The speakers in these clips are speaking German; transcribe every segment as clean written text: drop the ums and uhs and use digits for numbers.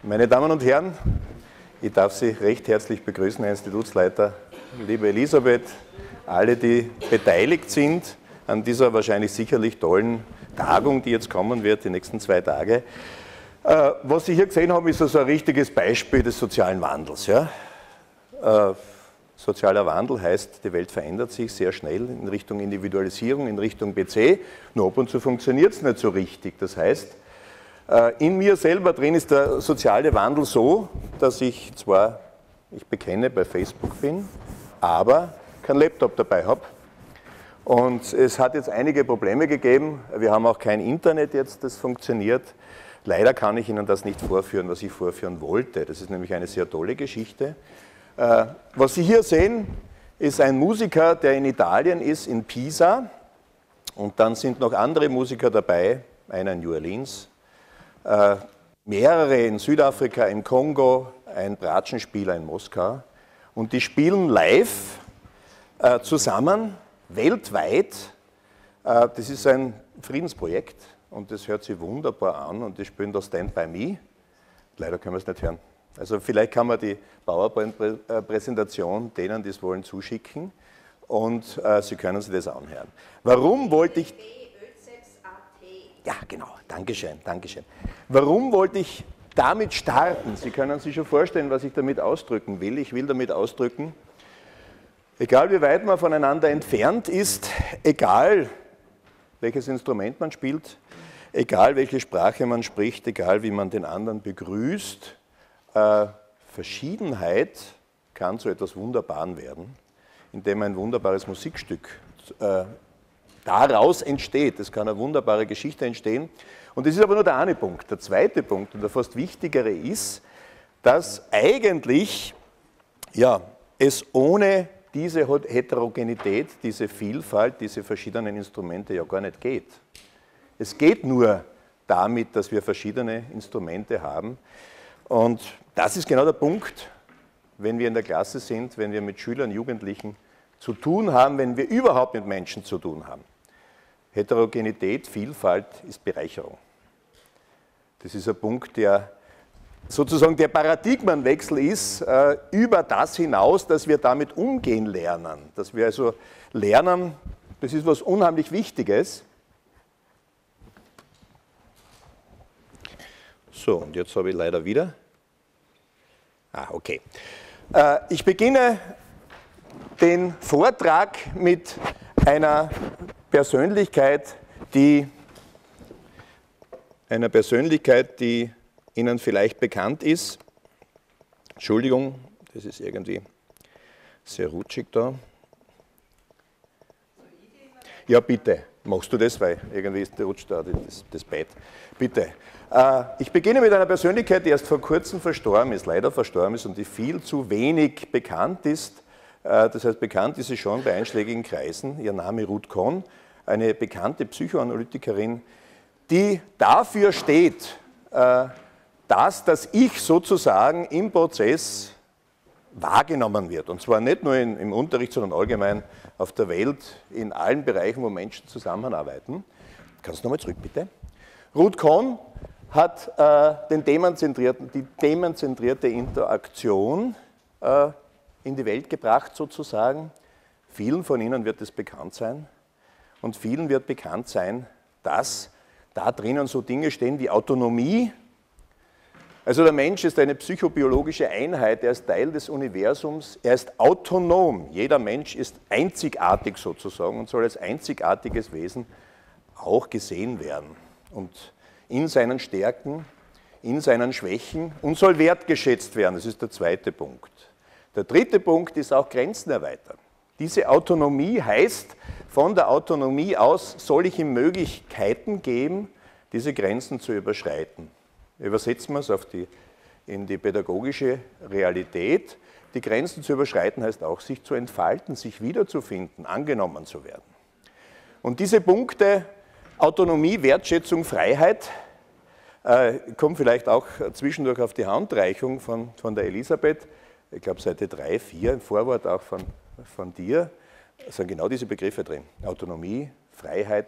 Meine Damen und Herren, ich darf Sie recht herzlich begrüßen, Herr Institutsleiter, liebe Elisabeth, alle, die beteiligt sind an dieser wahrscheinlich sicherlich tollen Tagung, die jetzt kommen wird, die nächsten 2 Tage. Was Sie hier gesehen haben, ist also ein richtiges Beispiel des sozialen Wandels. Ja? Sozialer Wandel heißt, die Welt verändert sich sehr schnell in Richtung Individualisierung, in Richtung PC, nur ab und zu funktioniert es nicht so richtig. Das heißt, in mir selber drin ist der soziale Wandel so, dass ich zwar, ich bekenne, bei Facebook bin, aber keinen Laptop dabei habe. Und es hat jetzt einige Probleme gegeben. Wir haben auch kein Internet jetzt, das funktioniert. Leider kann ich Ihnen das nicht vorführen, was ich vorführen wollte. Das ist nämlich eine sehr tolle Geschichte. Was Sie hier sehen, ist ein Musiker, der in Italien ist, in Pisa. Und dann sind noch andere Musiker dabei, einer in New Orleans, mehrere in Südafrika, im Kongo, ein Bratschenspieler in Moskau. Und die spielen live zusammen, weltweit. Das ist ein Friedensprojekt und das hört sich wunderbar an und die spielen da Stand By Me. Leider können wir es nicht hören. Also vielleicht kann man die PowerPoint-Präsentation denen, die es wollen, zuschicken und Sie können sich das anhören. Warum wollte ich... Ja, genau, Dankeschön, Dankeschön. Warum wollte ich damit starten? Sie können sich schon vorstellen, was ich damit ausdrücken will. Ich will damit ausdrücken, egal wie weit man voneinander entfernt ist, egal welches Instrument man spielt, egal welche Sprache man spricht, egal wie man den anderen begrüßt, Verschiedenheit kann zu etwas Wunderbaren werden, indem ein wunderbares Musikstück daraus entsteht. Es kann eine wunderbare Geschichte entstehen. Und das ist aber nur der eine Punkt. Der zweite Punkt und der fast wichtigere ist, dass eigentlich ja, es ohne diese Heterogenität, diese Vielfalt, diese verschiedenen Instrumente ja gar nicht geht. Es geht nur damit, dass wir verschiedene Instrumente haben. Und das ist genau der Punkt, wenn wir in der Klasse sind, wenn wir mit Schülern, Jugendlichen zu tun haben, wenn wir überhaupt mit Menschen zu tun haben. Heterogenität, Vielfalt ist Bereicherung. Das ist ein Punkt, der sozusagen der Paradigmenwechsel ist, über das hinaus, dass wir damit umgehen lernen. Dass wir also lernen, das ist was unheimlich Wichtiges. So, und jetzt habe ich leider wieder. Okay. Ich beginne den Vortrag mit einer Persönlichkeit, die Ihnen vielleicht bekannt ist. Entschuldigung, das ist irgendwie sehr rutschig da. Ja, bitte, machst du das, weil irgendwie rutscht da das Bett. Bitte. Ich beginne mit einer Persönlichkeit, die erst vor kurzem verstorben ist, leider verstorben ist und die viel zu wenig bekannt ist. Das heißt, bekannt ist sie schon bei einschlägigen Kreisen. Ihr Name Ruth Cohn, eine bekannte Psychoanalytikerin, die dafür steht, dass das Ich sozusagen im Prozess wahrgenommen wird. Und zwar nicht nur im Unterricht, sondern allgemein auf der Welt, in allen Bereichen, wo Menschen zusammenarbeiten. Kannst du nochmal zurück, bitte? Ruth Cohn hat die themenzentrierte Interaktion in die Welt gebracht, sozusagen. Vielen von Ihnen wird es bekannt sein. Und vielen wird bekannt sein, dass da drinnen so Dinge stehen wie Autonomie. Also der Mensch ist eine psychobiologische Einheit, er ist Teil des Universums, er ist autonom. Jeder Mensch ist einzigartig sozusagen und soll als einzigartiges Wesen auch gesehen werden. Und in seinen Stärken, in seinen Schwächen und soll wertgeschätzt werden. Das ist der zweite Punkt. Der dritte Punkt ist auch Grenzen erweitern. Diese Autonomie heißt, von der Autonomie aus soll ich ihm Möglichkeiten geben, diese Grenzen zu überschreiten. Übersetzen wir es in die pädagogische Realität. Die Grenzen zu überschreiten heißt auch, sich zu entfalten, sich wiederzufinden, angenommen zu werden. Und diese Punkte, Autonomie, Wertschätzung, Freiheit, kommen vielleicht auch zwischendurch auf die Handreichung von der Elisabeth. Ich glaube, Seite 3, 4, im Vorwort auch von dir, sind genau diese Begriffe drin. Autonomie, Freiheit,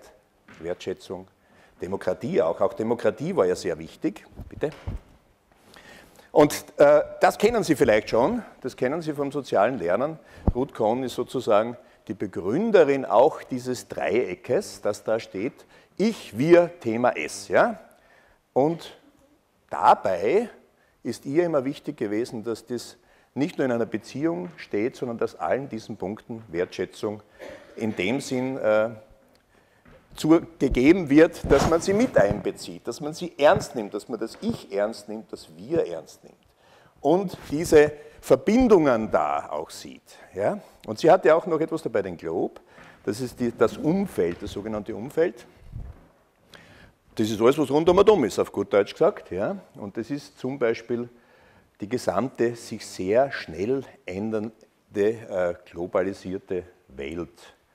Wertschätzung, Demokratie auch. Auch Demokratie war ja sehr wichtig. Bitte. Und das kennen Sie vielleicht schon, das kennen Sie vom sozialen Lernen. Ruth Cohn ist sozusagen die Begründerin auch dieses Dreieckes, das da steht, ich, wir, Thema S. Ja? Und dabei ist ihr immer wichtig gewesen, dass das nicht nur in einer Beziehung steht, sondern dass allen diesen Punkten Wertschätzung in dem Sinn gegeben wird, dass man sie mit einbezieht, dass man sie ernst nimmt, dass man das Ich ernst nimmt, das Wir ernst nimmt und diese Verbindungen da auch sieht. Ja? Und sie hatte auch noch etwas dabei, den Globe, das ist das Umfeld, das sogenannte Umfeld. Das ist alles, was rundum ist, auf gut Deutsch gesagt. Ja? Und das ist zum Beispiel die gesamte, sich sehr schnell ändernde, globalisierte Welt.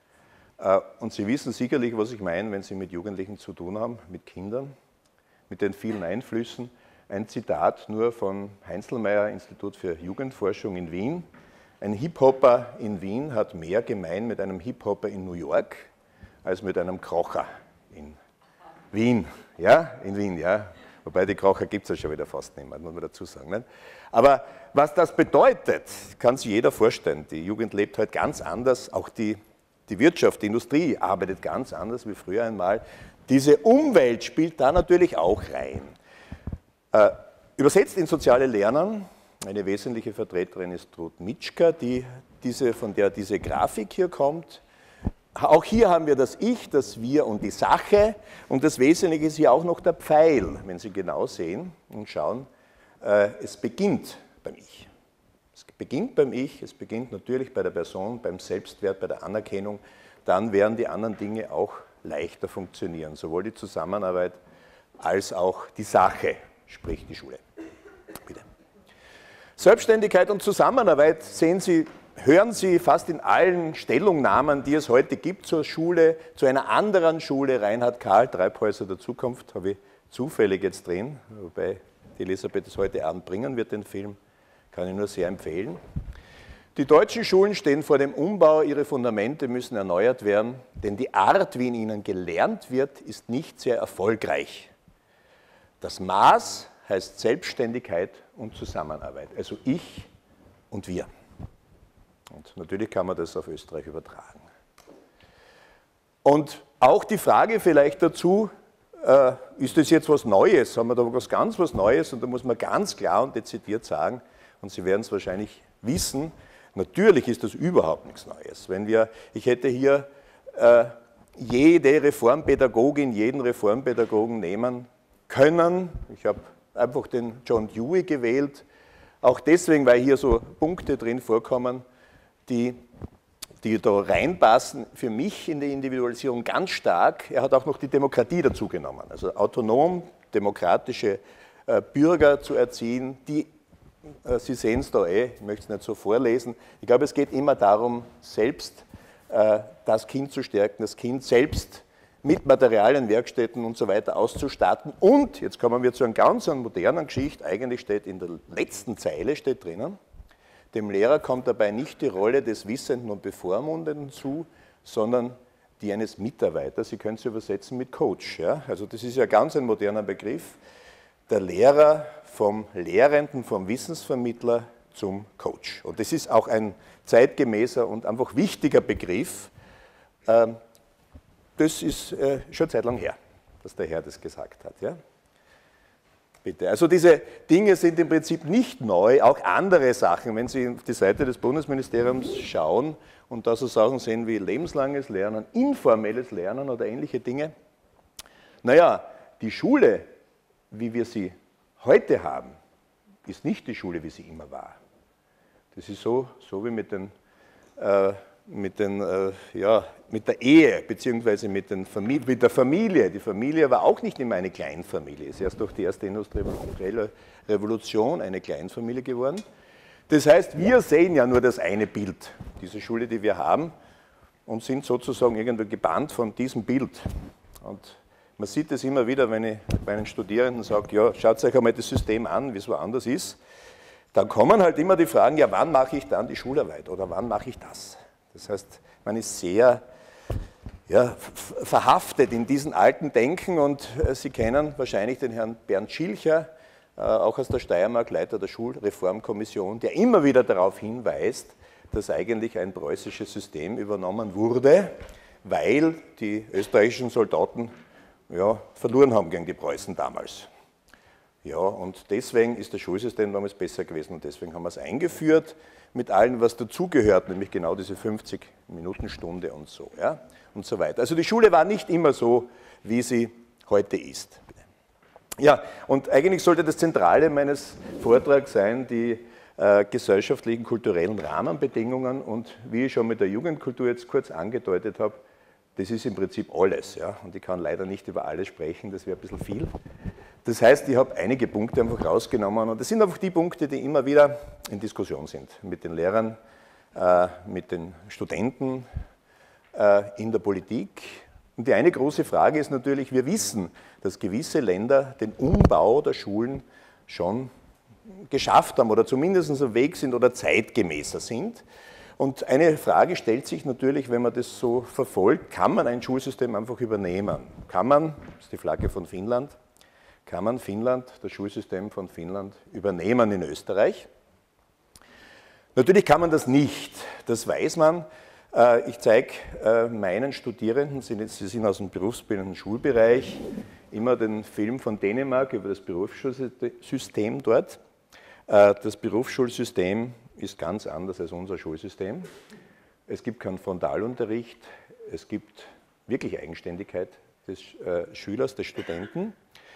Und Sie wissen sicherlich, was ich meine, wenn Sie mit Jugendlichen zu tun haben, mit Kindern, mit den vielen Einflüssen. Ein Zitat nur von Heinzelmeier, Institut für Jugendforschung in Wien. Ein Hip-Hopper in Wien hat mehr gemein mit einem Hip-Hopper in New York als mit einem Krocher in Wien. Ja, in Wien, ja. Wobei die Krocher gibt es ja schon wieder fast nicht mehr, muss man dazu sagen. Nicht? Aber was das bedeutet, kann sich jeder vorstellen. Die Jugend lebt heute ganz anders, auch die Wirtschaft, die Industrie arbeitet ganz anders wie früher einmal. Diese Umwelt spielt da natürlich auch rein. Übersetzt in soziale Lernen, eine wesentliche Vertreterin ist Ruth Mitschka, von der diese Grafik hier kommt. Auch hier haben wir das Ich, das Wir und die Sache. Und das Wesentliche ist hier auch noch der Pfeil, wenn Sie genau sehen und schauen. Es beginnt beim Ich. Es beginnt beim Ich, es beginnt natürlich bei der Person, beim Selbstwert, bei der Anerkennung. Dann werden die anderen Dinge auch leichter funktionieren, sowohl die Zusammenarbeit als auch die Sache, sprich die Schule. Bitte. Selbstständigkeit und Zusammenarbeit hören Sie fast in allen Stellungnahmen, die es heute gibt zur Schule, zu einer anderen Schule. Reinhard Karl, Treibhäuser der Zukunft, habe ich zufällig jetzt drin, wobei die Elisabeth es heute Abend bringen wird, den Film. Kann ich nur sehr empfehlen. Die deutschen Schulen stehen vor dem Umbau, ihre Fundamente müssen erneuert werden, denn die Art, wie in ihnen gelernt wird, ist nicht sehr erfolgreich. Das Maß heißt Selbstständigkeit und Zusammenarbeit, also ich und wir. Und natürlich kann man das auf Österreich übertragen. Und auch die Frage vielleicht dazu, ist das jetzt was Neues? Haben wir da was Neues? Und da muss man ganz klar und dezidiert sagen, und Sie werden es wahrscheinlich wissen, natürlich ist das überhaupt nichts Neues. Ich hätte hier jede Reformpädagogin, jeden Reformpädagogen nehmen können. Ich habe einfach den John Dewey gewählt, auch deswegen, weil hier so Punkte drin vorkommen, die da reinpassen, für mich in die Individualisierung ganz stark. Er hat auch noch die Demokratie dazu genommen, also autonom demokratische Bürger zu erziehen, die, Sie sehen es da ich möchte es nicht so vorlesen, ich glaube, es geht immer darum, selbst das Kind zu stärken, das Kind selbst mit Materialien, Werkstätten und so weiter auszustatten. Und, jetzt kommen wir zu einer ganz modernen Geschichte, eigentlich steht in der letzten Zeile, steht drinnen, dem Lehrer kommt dabei nicht die Rolle des Wissenden und Bevormundenden zu, sondern die eines Mitarbeiters. Sie können es übersetzen mit Coach. Ja? Also das ist ja ganz ein moderner Begriff. Der Lehrer vom Lehrenden, vom Wissensvermittler zum Coach. Und das ist auch ein zeitgemäßer und einfach wichtiger Begriff. Das ist schon Zeit lang her, dass der Herr das gesagt hat. Ja? Bitte. Also diese Dinge sind im Prinzip nicht neu, auch andere Sachen. Wenn Sie auf die Seite des Bundesministeriums schauen und da so Sachen sehen wie lebenslanges Lernen, informelles Lernen oder ähnliche Dinge. Naja, die Schule, wie wir sie heute haben, ist nicht die Schule, wie sie immer war. Das ist so wie mit der Ehe, beziehungsweise mit der Familie. Die Familie war auch nicht immer eine Kleinfamilie. Es ist erst durch die erste industrielle Revolution eine Kleinfamilie geworden. Das heißt, wir sehen ja nur das eine Bild, diese Schule, die wir haben, und sind sozusagen irgendwie gebannt von diesem Bild. Und man sieht es immer wieder, wenn ich bei einen Studierenden sage, ja, schaut euch einmal das System an, wie es woanders ist. Dann kommen halt immer die Fragen, ja, wann mache ich dann die Schularbeit oder wann mache ich das? Das heißt, man ist sehr verhaftet in diesen alten Denken und Sie kennen wahrscheinlich den Herrn Bernd Schilcher, auch aus der Steiermark, Leiter der Schulreformkommission, der immer wieder darauf hinweist, dass eigentlich ein preußisches System übernommen wurde, weil die österreichischen Soldaten ja, verloren haben gegen die Preußen damals. Ja, und deswegen ist das Schulsystem damals besser gewesen und deswegen haben wir es eingeführt mit allem, was dazugehört, nämlich genau diese 50-Minuten-Stunde und so, ja, und so weiter. Also die Schule war nicht immer so, wie sie heute ist. Ja, und eigentlich sollte das Zentrale meines Vortrags sein, die gesellschaftlichen, kulturellen Rahmenbedingungen und wie ich schon mit der Jugendkultur jetzt kurz angedeutet habe, das ist im Prinzip alles. Ja? Und ich kann leider nicht über alles sprechen, das wäre ein bisschen viel. Das heißt, ich habe einige Punkte einfach rausgenommen und das sind einfach die Punkte, die immer wieder in Diskussion sind. Mit den Lehrern, mit den Studenten, in der Politik. Und die eine große Frage ist natürlich, wir wissen, dass gewisse Länder den Umbau der Schulen schon geschafft haben oder zumindest auf Weg sind oder zeitgemäßer sind. Und eine Frage stellt sich natürlich, wenn man das so verfolgt, kann man ein Schulsystem einfach übernehmen? Kann man, das ist die Flagge von Finnland, kann man Finnland, das Schulsystem von Finnland übernehmen in Österreich? Natürlich kann man das nicht, das weiß man. Ich zeige meinen Studierenden, sie sind aus dem berufsbildenden Schulbereich, immer den Film von Dänemark über das Berufsschulsystem dort. Das Berufsschulsystem ist ganz anders als unser Schulsystem. Es gibt keinen Frontalunterricht, es gibt wirklich Eigenständigkeit des Schülers, des Studenten.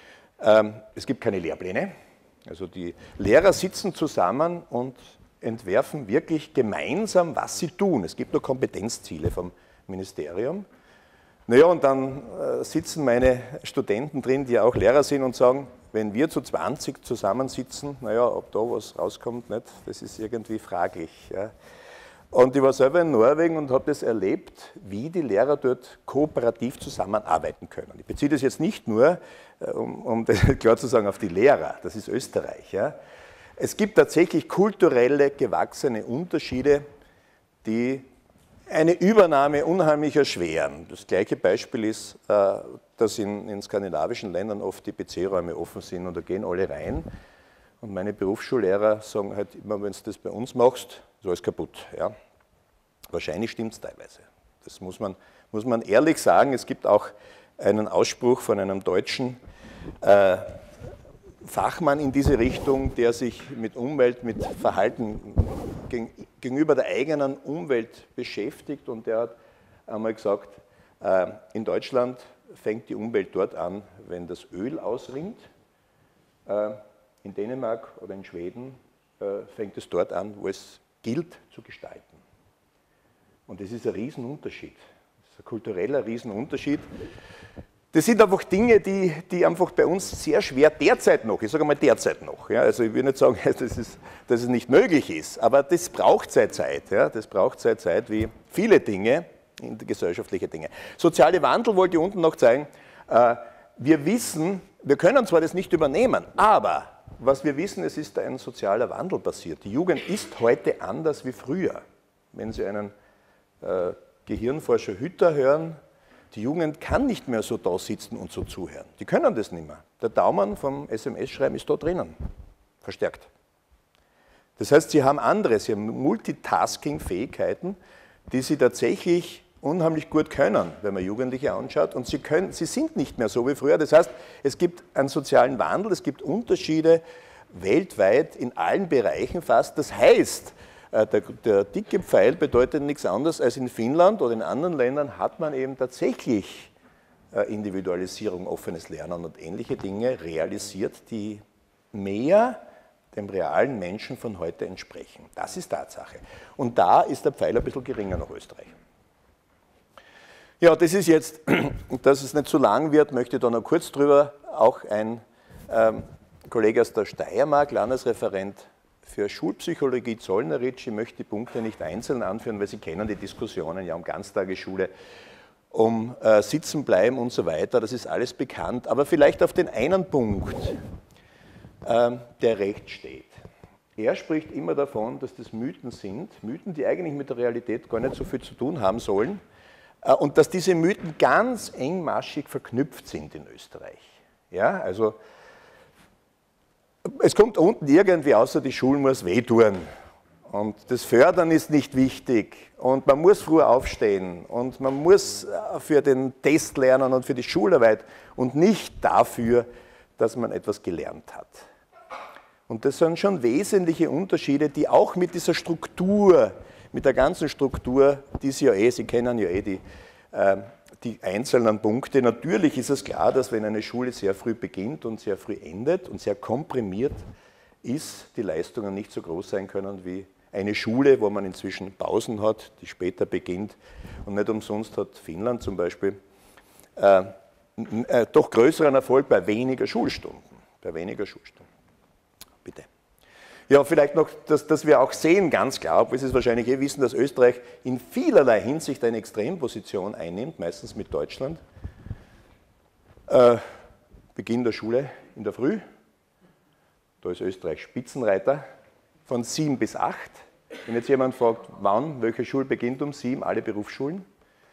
Es gibt keine Lehrpläne, also die Lehrer sitzen zusammen und entwerfen wirklich gemeinsam, was sie tun. Es gibt nur Kompetenzziele vom Ministerium. Naja, und dann sitzen meine Studenten drin, die ja auch Lehrer sind und sagen, wenn wir zu 20 zusammensitzen, naja, ob da was rauskommt, nicht, das ist irgendwie fraglich. Ja. Und ich war selber in Norwegen und habe das erlebt, wie die Lehrer dort kooperativ zusammenarbeiten können. Ich beziehe das jetzt nicht nur, um das klar zu sagen, auf die Lehrer, das ist Österreich. Ja. Es gibt tatsächlich kulturelle, gewachsene Unterschiede, die eine Übernahme unheimlich erschweren. Das gleiche Beispiel ist, dass in skandinavischen Ländern oft die PC-Räume offen sind und da gehen alle rein. Und meine Berufsschullehrer sagen halt immer, wenn du das bei uns machst, ist alles kaputt. Ja. Wahrscheinlich stimmt es teilweise. Das muss man ehrlich sagen. Es gibt auch einen Ausspruch von einem deutschen Fachmann in diese Richtung, der sich mit Umwelt, mit Verhalten gegenüber der eigenen Umwelt beschäftigt und der hat einmal gesagt, in Deutschland fängt die Umwelt dort an, wenn das Öl ausrinnt, in Dänemark oder in Schweden fängt es dort an, wo es gilt zu gestalten. Und das ist ein Riesenunterschied, das ist ein kultureller Riesenunterschied. Das sind einfach Dinge, die einfach bei uns sehr schwer derzeit noch, ich sage mal derzeit noch, ja, also ich will nicht sagen, dass es nicht möglich ist, aber das braucht seine Zeit, ja, das braucht seine Zeit wie viele Dinge, gesellschaftliche Dinge. Soziale Wandel wollte ich unten noch zeigen, wir wissen, wir können zwar das nicht übernehmen, aber was wir wissen, es ist ein sozialer Wandel passiert. Die Jugend ist heute anders wie früher. Wenn Sie einen Gehirnforscher Hütter hören, die Jugend kann nicht mehr so da sitzen und so zuhören. Die können das nicht mehr. Der Daumen vom SMS-Schreiben ist da drinnen, verstärkt. Das heißt, sie haben Multitasking-Fähigkeiten, die sie tatsächlich unheimlich gut können, wenn man Jugendliche anschaut. Und sie sind nicht mehr so wie früher. Das heißt, es gibt einen sozialen Wandel, es gibt Unterschiede weltweit in allen Bereichen fast. Das heißt, der dicke Pfeil bedeutet nichts anderes als in Finnland oder in anderen Ländern hat man eben tatsächlich Individualisierung, offenes Lernen und ähnliche Dinge realisiert, die mehr dem realen Menschen von heute entsprechen. Das ist Tatsache. Und da ist der Pfeil ein bisschen geringer nach Österreich. Ja, das ist jetzt, dass es nicht zu lang wird, möchte ich da noch kurz drüber. Auch ein Kollege aus der Steiermark, Landesreferent für Schulpsychologie Zollneritsch, ich möchte die Punkte nicht einzeln anführen, weil Sie kennen die Diskussionen ja um Ganztagesschule, um Sitzenbleiben und so weiter, das ist alles bekannt. Aber vielleicht auf den einen Punkt, der recht steht. Er spricht immer davon, dass das Mythen sind, Mythen, die eigentlich mit der Realität gar nicht so viel zu tun haben sollen und dass diese Mythen ganz engmaschig verknüpft sind in Österreich. Ja, also Es kommt unten irgendwie außer die Schule muss wehtun. Und das Fördern ist nicht wichtig. Und man muss früh aufstehen. Und man muss für den Test lernen und für die Schularbeit. Und nicht dafür, dass man etwas gelernt hat. Und das sind schon wesentliche Unterschiede, die auch mit dieser Struktur, mit der ganzen Struktur, die Sie ja Sie kennen ja die einzelnen Punkte. Natürlich ist es klar, dass wenn eine Schule sehr früh beginnt und sehr früh endet und sehr komprimiert ist, die Leistungen nicht so groß sein können wie eine Schule, wo man inzwischen Pausen hat, die später beginnt. Und nicht umsonst hat Finnland zum Beispiel doch größeren Erfolg bei weniger Schulstunden. Bitte. Ja, vielleicht noch, dass wir auch sehen, ganz klar, obwohl Sie es wahrscheinlich wissen, dass Österreich in vielerlei Hinsicht eine Extremposition einnimmt, meistens mit Deutschland. Beginn der Schule in der Früh, da ist Österreich Spitzenreiter, von 7 bis 8. Wenn jetzt jemand fragt, wann, welche Schule beginnt um 7, alle Berufsschulen.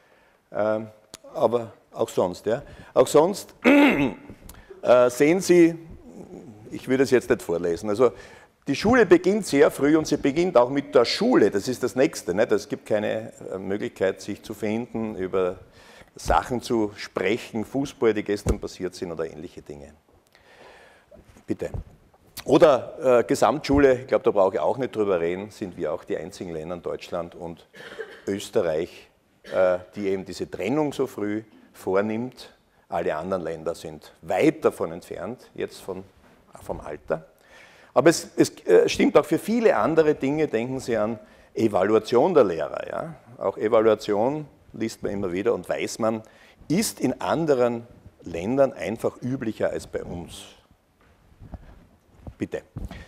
Aber auch sonst. Ja. Auch sonst sehen Sie, ich würde es jetzt nicht vorlesen, also die Schule beginnt sehr früh und sie beginnt auch mit der Schule, das ist das Nächste. Nicht? Es gibt keine Möglichkeit, sich zu finden, über Sachen zu sprechen, Fußball, die gestern passiert sind oder ähnliche Dinge. Bitte. Oder Gesamtschule, ich glaube, da brauche ich auch nicht drüber reden, sind wir auch die einzigen Länder, Deutschland und Österreich, die eben diese Trennung so früh vornimmt. Alle anderen Länder sind weit davon entfernt, jetzt vom Alter. Aber es stimmt auch für viele andere Dinge, denken Sie an Evaluation der Lehrer. Ja? Auch Evaluation liest man immer wieder und weiß man, ist in anderen Ländern einfach üblicher als bei uns. Bitte.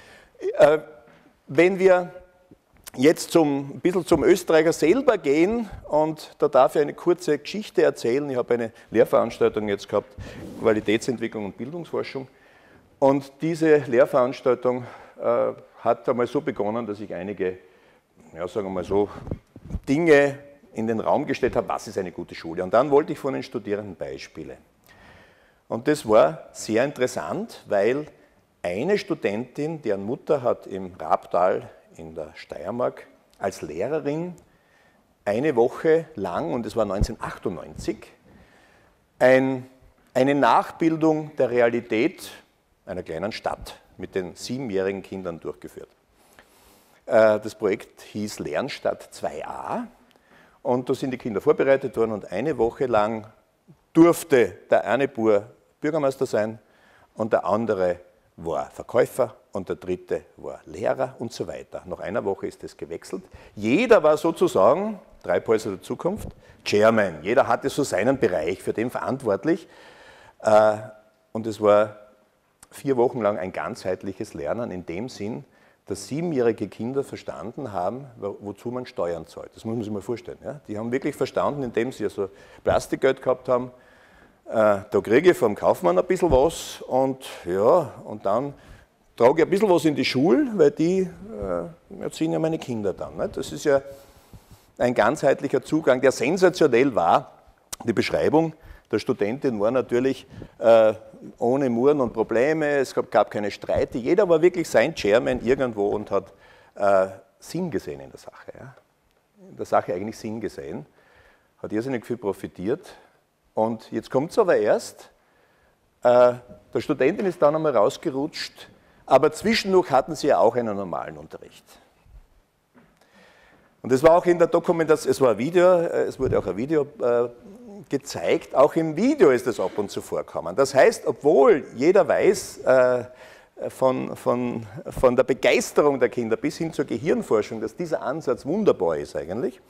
Wenn wir jetzt ein bisschen zum Österreicher selber gehen, und da darf ich eine kurze Geschichte erzählen. Ich habe eine Lehrveranstaltung jetzt gehabt, Qualitätsentwicklung und Bildungsforschung. Und diese Lehrveranstaltung hat einmal so begonnen, dass ich einige, ja, sagen wir mal so, Dinge in den Raum gestellt habe, was ist eine gute Schule. Und dann wollte ich von den Studierenden Beispiele. Und das war sehr interessant, weil eine Studentin, deren Mutter hat im Rabtal in der Steiermark als Lehrerin eine Woche lang, und das war 1998, eine Nachbildung der Realität einer kleinen Stadt mit den 7-jährigen Kindern durchgeführt. Das Projekt hieß Lernstadt 2a und da sind die Kinder vorbereitet worden und eine Woche lang durfte der eine Bub Bürgermeister sein und der andere war Verkäufer und der dritte war Lehrer und so weiter. Nach einer Woche ist es gewechselt. Jeder war sozusagen, Treibhäuser der Zukunft, Chairman. Jeder hatte so seinen Bereich, für den verantwortlich. Und es war 4 Wochen lang ein ganzheitliches Lernen in dem Sinn, dass 7-jährige Kinder verstanden haben, wozu man Steuern zahlt. Das muss man sich mal vorstellen. Ja? Die haben wirklich verstanden, indem sie also Plastikgeld gehabt haben, da kriege ich vom Kaufmann ein bisschen was und, ja, und dann trage ich ein bisschen was in die Schule, weil die erziehen ja meine Kinder dann. Nicht? Das ist ja ein ganzheitlicher Zugang, der sensationell war. Die Beschreibung der Studentin war natürlich ohne Murren und Probleme, es gab keine Streite, jeder war wirklich sein Chairman irgendwo und hat Sinn gesehen in der Sache. Ja? In der Sache eigentlich Sinn gesehen, hat irrsinnig viel profitiert. Und jetzt kommt es aber erst, der Studentin ist dann einmal rausgerutscht, aber zwischendurch hatten sie ja auch einen normalen Unterricht. Und es war auch in der Dokumentation, es war ein Video, es wurde auch ein Video gezeigt, auch im Video ist es ab und zu vorkommen. Das heißt, obwohl jeder weiß von der Begeisterung der Kinder bis hin zur Gehirnforschung, dass dieser Ansatz wunderbar ist eigentlich,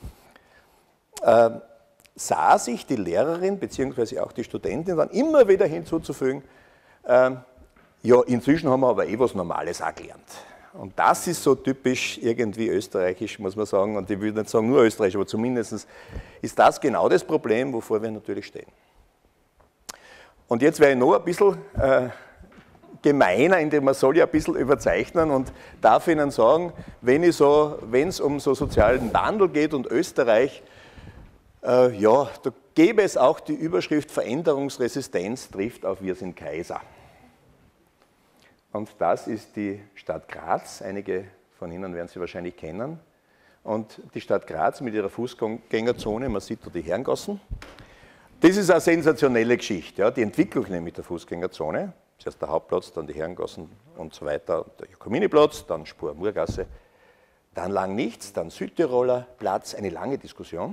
sah sich die Lehrerin bzw. auch die Studentin dann immer wieder hinzuzufügen, ja, inzwischen haben wir aber was Normales auch gelernt. Und das ist so typisch irgendwie österreichisch, muss man sagen, und ich will nicht sagen nur österreichisch, aber zumindest ist das genau das Problem, wovor wir natürlich stehen. Und jetzt werde ich noch ein bisschen gemeiner, indem man soll ja ein bisschen überzeichnen und darf Ihnen sagen, wenn es um so sozialen Wandel geht und Österreich, ja, da gäbe es auch die Überschrift Veränderungsresistenz trifft auf Wir sind Kaiser. Und das ist die Stadt Graz. Einige von Ihnen werden sie wahrscheinlich kennen. Und die Stadt Graz mit ihrer Fußgängerzone, man sieht da die Herrengassen. Das ist eine sensationelle Geschichte, ja, die Entwicklung nämlich der Fußgängerzone. Zuerst der Hauptplatz, dann die Herrengassen und so weiter, der Jakominiplatz, dann Spur-Murgasse, dann lang nichts, dann Südtiroler Platz, eine lange Diskussion.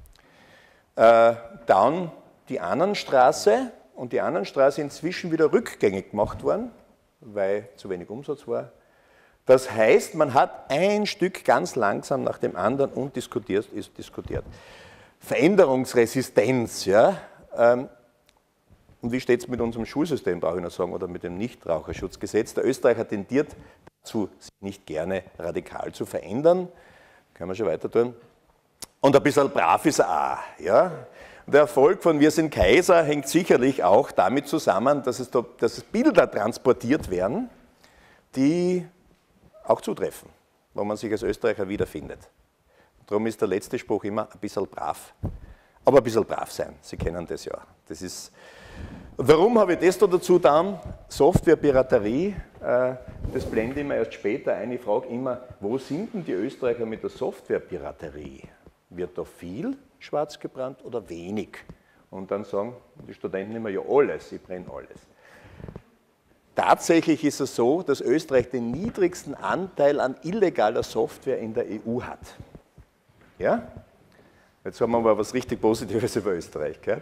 Dann die Annenstraße und die Annenstraße inzwischen wieder rückgängig gemacht worden, weil zu wenig Umsatz war. Das heißt, man hat ein Stück ganz langsam nach dem anderen und ist diskutiert. Veränderungsresistenz, ja. Und wie steht es mit unserem Schulsystem, brauche ich noch sagen, oder mit dem Nichtraucherschutzgesetz? Der Österreicher tendiert dazu, sich nicht gerne radikal zu verändern. Können wir schon weiter tun. Und ein bisschen brav ist er auch, ja. Der Erfolg von Wir sind Kaiser hängt sicherlich auch damit zusammen, dass Bilder transportiert werden, die auch zutreffen, wo man sich als Österreicher wiederfindet. Darum ist der letzte Spruch immer ein bisschen brav. Aber ein bisschen brav sein, Sie kennen das ja. Das ist, warum habe ich das da dazu getan? Software-Piraterie, das blende ich mir erst später ein. Ich frage immer, wo sind denn die Österreicher mit der Software-Piraterie? Wird da viel schwarz gebrannt oder wenig? Und dann sagen die Studenten immer, ja alles, ich brenne alles. Tatsächlich ist es so, dass Österreich den niedrigsten Anteil an illegaler Software in der EU hat. Ja? Jetzt haben wir mal was richtig Positives über Österreich. Gell?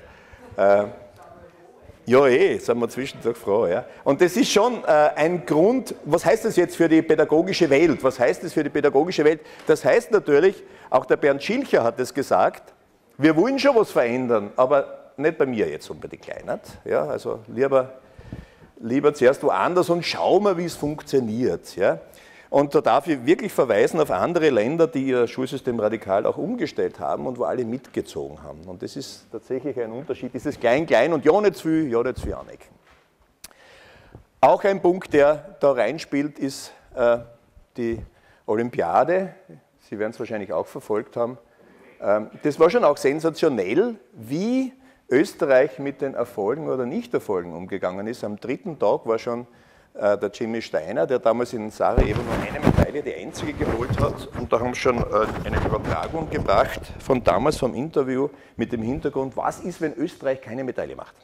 Ja, sind wir zwischendurch froh. Ja? Und das ist schon ein Grund, was heißt das jetzt für die pädagogische Welt? Was heißt das für die pädagogische Welt? Das heißt natürlich, auch der Bernd Schilcher hat es gesagt, wir wollen schon was verändern, aber nicht bei mir jetzt unbedingt gleich. Nicht? Ja, also lieber zuerst woanders und schauen wir, wie es funktioniert. Ja? Und da darf ich wirklich verweisen auf andere Länder, die ihr Schulsystem radikal auch umgestellt haben und wo alle mitgezogen haben. Und das ist tatsächlich ein Unterschied, dieses Klein-Klein und ja nicht zu viel anecken. Auch ein Punkt, der da reinspielt, ist die Olympiade. Sie werden es wahrscheinlich auch verfolgt haben. Das war schon auch sensationell, wie Österreich mit den Erfolgen oder Nicht-Erfolgen umgegangen ist. Am dritten Tag war schon der Jimmy Steiner, der damals in Sarajevo nur eine Medaille, die einzige, geholt hat. Und da haben sie schon eine Übertragung gebracht von damals vom Interview mit dem Hintergrund, was ist, wenn Österreich keine Medaille macht?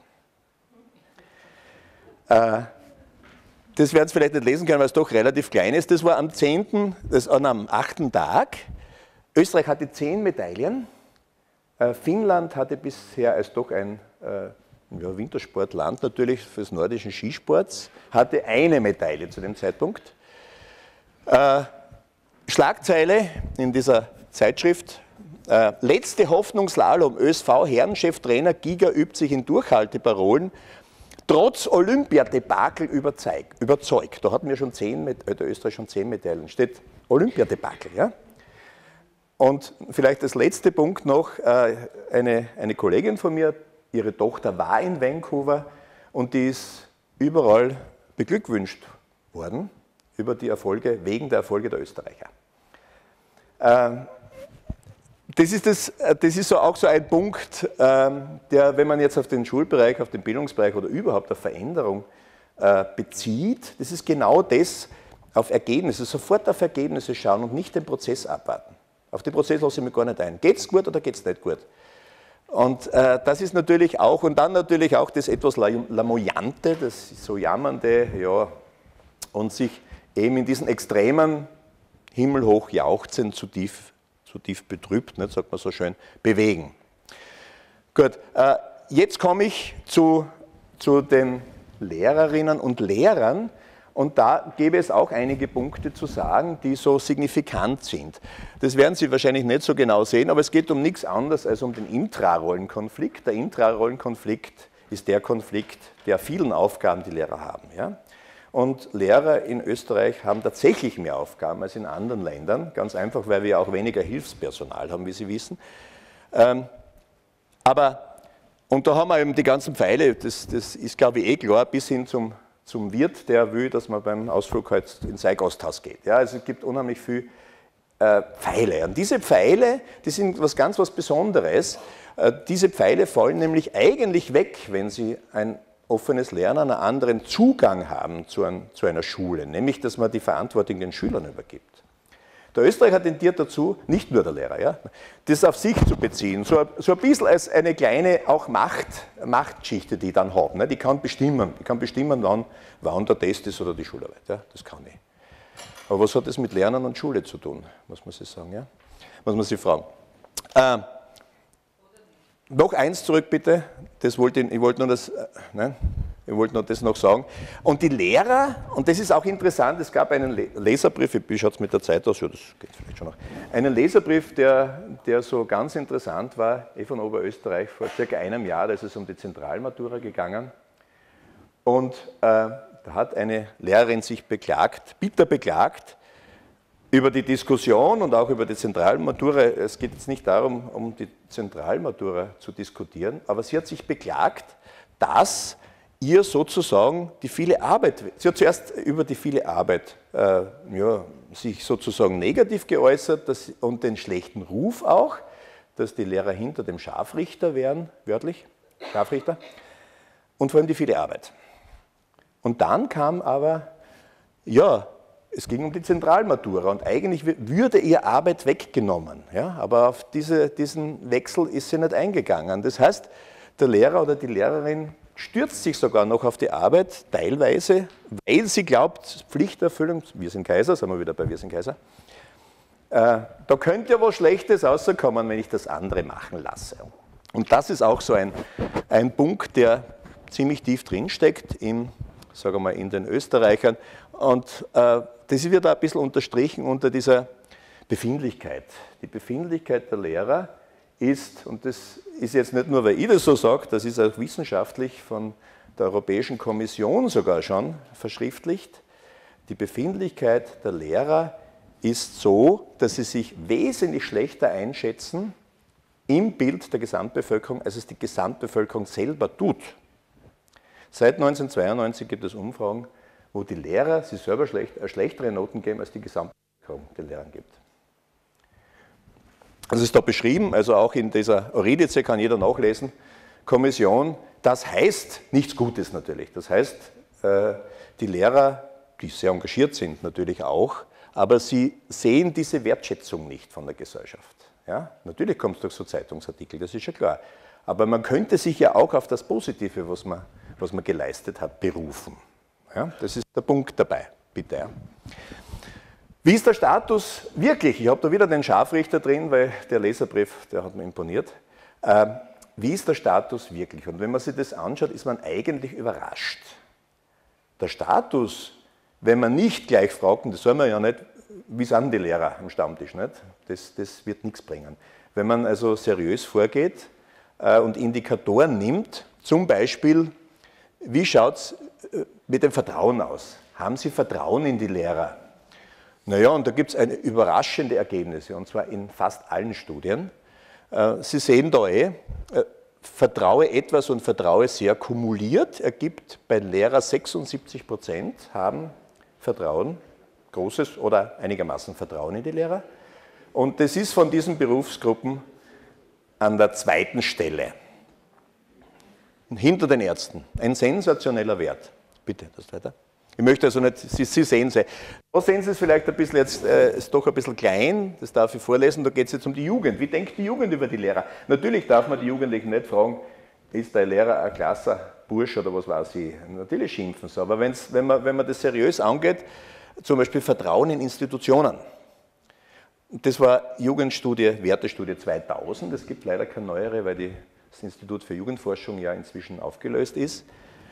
Das werden Sie vielleicht nicht lesen können, weil es doch relativ klein ist. Das war am 8. Tag. Österreich hatte 10 Medaillen. Finnland hatte bisher als doch ein Wintersportland natürlich des nordischen Skisports, hatte eine Medaille zu dem Zeitpunkt. Schlagzeile in dieser Zeitschrift, letzte Hoffnungsslalom, ÖSV-Herrencheftrainer Giger übt sich in Durchhalteparolen, trotz Olympiadebakel überzeugt. Da hatten wir schon der Österreich schon 10 Medaillen, steht Olympiadebakel. Ja? Und vielleicht als letzter Punkt noch, eine Kollegin von mir, ihre Tochter war in Vancouver und die ist überall beglückwünscht worden über die Erfolge, wegen der Erfolge der Österreicher. Das ist so auch so ein Punkt, der, wenn man jetzt auf den Schulbereich, auf den Bildungsbereich oder überhaupt auf Veränderung bezieht, das ist genau das, auf Ergebnisse, sofort auf Ergebnisse schauen und nicht den Prozess abwarten. Auf den Prozess lasse ich mich gar nicht ein. Geht es gut oder geht es nicht gut? Und das ist natürlich auch, und dann natürlich auch das etwas Lamoyante, das so Jammernde, ja, und sich eben in diesen Extremen himmelhoch jauchzend, zu tief betrübt, nicht, sagt man so schön, bewegen. Gut, jetzt komme ich zu den Lehrerinnen und Lehrern. Und da gäbe es auch einige Punkte zu sagen, die so signifikant sind. Das werden Sie wahrscheinlich nicht so genau sehen, aber es geht um nichts anderes als um den Intrarollenkonflikt. Der Intrarollenkonflikt ist der Konflikt der vielen Aufgaben, die Lehrer haben. Ja? Und Lehrer in Österreich haben tatsächlich mehr Aufgaben als in anderen Ländern, ganz einfach, weil wir auch weniger Hilfspersonal haben, wie Sie wissen. Und da haben wir eben die ganzen Pfeile, das ist, glaube ich, klar, bis hin zum Wirt, der will, dass man beim Ausflug halt ins Gasthaus geht. Ja, also es gibt unheimlich viele Pfeile. Und diese Pfeile, die sind was Besonderes. Diese Pfeile fallen nämlich eigentlich weg, wenn Sie ein offenes Lernen einen anderen Zugang haben zu einer Schule, nämlich dass man die Verantwortung den Schülern übergibt. Der Österreicher tendiert dazu, nicht nur der Lehrer, ja, das auf sich zu beziehen, so ein bisschen als eine kleine auch Machtschichte, die ich dann habe. Ne? Die kann bestimmen, wann der Test ist oder die Schularbeit. Ja? Das kann ich. Aber was hat das mit Lernen und Schule zu tun, muss man sich sagen, ja? Muss man sich fragen. Noch eins zurück, bitte. Ich wollte nur das noch sagen. Und die Lehrer, und das ist auch interessant, es gab einen Leserbrief, wie schaut es mit der Zeit aus? Ja, das geht vielleicht schon noch. Einen Leserbrief, der so ganz interessant war, von Oberösterreich, vor circa einem Jahr, da ist es um die Zentralmatura gegangen. Und da hat eine Lehrerin sich bitter beklagt, über die Diskussion und auch über die Zentralmatura. Es geht jetzt nicht darum, um die Zentralmatura zu diskutieren, aber sie hat sich beklagt, dass ihr sozusagen die viele Arbeit, sie hat zuerst über die viele Arbeit sich sozusagen negativ geäußert und den schlechten Ruf auch, dass die Lehrer hinter dem Scharfrichter wären, wörtlich, Scharfrichter, und vor allem die viele Arbeit. Und dann kam aber, ja, es ging um die Zentralmatura und eigentlich würde ihr Arbeit weggenommen, ja, aber auf diesen Wechsel ist sie nicht eingegangen. Das heißt, der Lehrer oder die Lehrerin stürzt sich sogar noch auf die Arbeit, teilweise, weil sie glaubt, Pflichterfüllung, wir sind Kaiser, sind wir wieder bei wir sind Kaiser, da könnte ja was Schlechtes rauskommen, wenn ich das andere machen lasse. Und das ist auch so ein Punkt, der ziemlich tief drinsteckt in den Österreichern. Und das wird da ein bisschen unterstrichen unter dieser Befindlichkeit. Die Befindlichkeit der Lehrer ist, und das ist jetzt nicht nur, weil ich das so sage, das ist auch wissenschaftlich von der Europäischen Kommission sogar schon verschriftlicht, die Befindlichkeit der Lehrer ist so, dass sie sich wesentlich schlechter einschätzen im Bild der Gesamtbevölkerung, als es die Gesamtbevölkerung selber tut. Seit 1992 gibt es Umfragen, wo die Lehrer sich selber schlechtere Noten geben, als die Gesamtbevölkerung den Lehrern gibt. Das ist da beschrieben, also auch in dieser Euridice kann jeder nachlesen, Kommission, das heißt nichts Gutes natürlich. Das heißt, die Lehrer, die sehr engagiert sind natürlich auch, aber sie sehen diese Wertschätzung nicht von der Gesellschaft. Ja? Natürlich kommt es durch so Zeitungsartikel, das ist schon klar. Aber man könnte sich ja auch auf das Positive, was man geleistet hat, berufen. Ja? Das ist der Punkt dabei, bitte. Ja. Wie ist der Status wirklich? Ich habe da wieder den Scharfrichter drin, weil der Leserbrief, der hat mir imponiert. Wie ist der Status wirklich? Und wenn man sich das anschaut, ist man eigentlich überrascht. Der Status, wenn man nicht gleich fragt, und das soll man ja nicht, wie sind die Lehrer am Stammtisch, nicht? Das wird nichts bringen. Wenn man also seriös vorgeht und Indikatoren nimmt, zum Beispiel, wie schaut es mit dem Vertrauen aus? Haben Sie Vertrauen in die Lehrer? Naja, und da gibt es überraschende Ergebnisse, und zwar in fast allen Studien. Sie sehen da vertraue etwas und vertraue sehr kumuliert, ergibt bei Lehrer 76% haben Vertrauen, großes oder einigermaßen Vertrauen in die Lehrer. Und das ist von diesen Berufsgruppen an der zweiten Stelle, hinter den Ärzten. Ein sensationeller Wert. Bitte, das weiter. Ich möchte also nicht, Sie sehen es. Da sehen Sie es vielleicht ein bisschen jetzt, ist doch ein bisschen klein, das darf ich vorlesen, da geht es jetzt um die Jugend. Wie denkt die Jugend über die Lehrer? Natürlich darf man die Jugendlichen nicht fragen, ist der Lehrer ein klasser Bursch oder was weiß ich. Natürlich schimpfen sie, aber wenn man das seriös angeht, zum Beispiel Vertrauen in Institutionen. Das war Jugendstudie, Wertestudie 2000, es gibt leider keine neuere, weil das Institut für Jugendforschung ja inzwischen aufgelöst ist.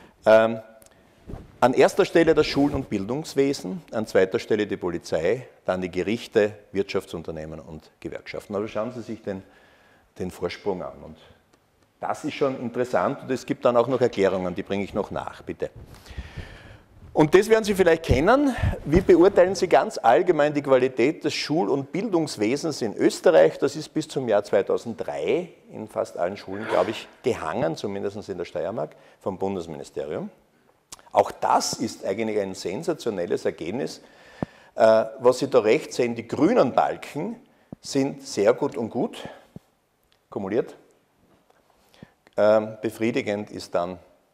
An erster Stelle das Schul- und Bildungswesen, an zweiter Stelle die Polizei, dann die Gerichte, Wirtschaftsunternehmen und Gewerkschaften. Aber schauen Sie sich den Vorsprung an. Und das ist schon interessant und es gibt dann auch noch Erklärungen, die bringe ich noch nach, bitte. Und das werden Sie vielleicht kennen. Wie beurteilen Sie ganz allgemein die Qualität des Schul- und Bildungswesens in Österreich? Das ist bis zum Jahr 2003 in fast allen Schulen, glaube ich, gehangen, zumindest in der Steiermark, vom Bundesministerium. Auch das ist eigentlich ein sensationelles Ergebnis. Was Sie da rechts sehen, die grünen Balken sind sehr gut und gut kumuliert. Befriedigend ist dann